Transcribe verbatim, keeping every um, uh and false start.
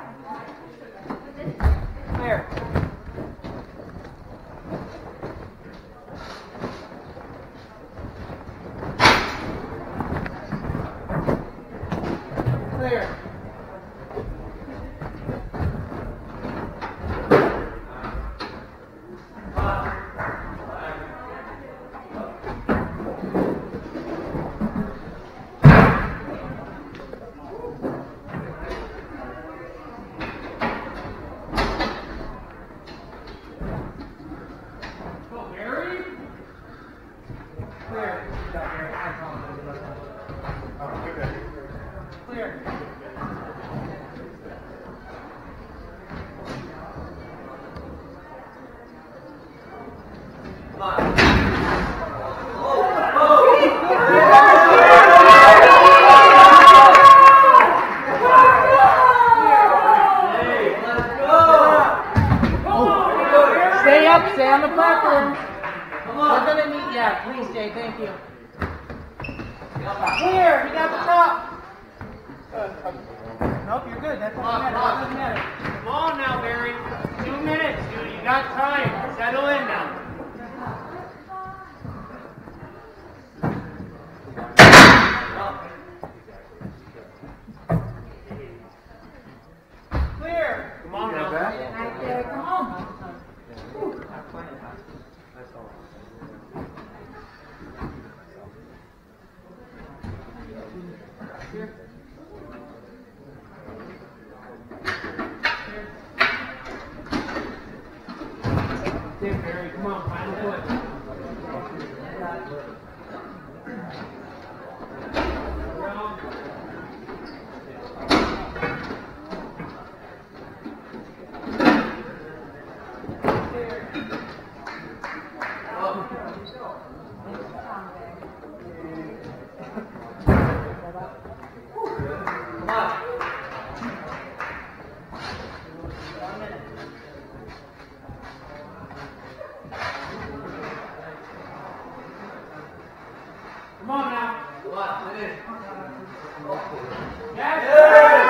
Clear. Clear. Clear. Come on. Stay up, stay on the platform. We're gonna need, yeah, please, Jay, thank you. Clear, you got the top. Nope, you're good. That doesn't matter. That doesn't matter. Come on now, Barry. Two minutes, dude. You got time. Settle in now. Clear. Come on now. Right there. Come on. Here. There, Barry, come on, final foot. Come on now. Come on, finish. Yes.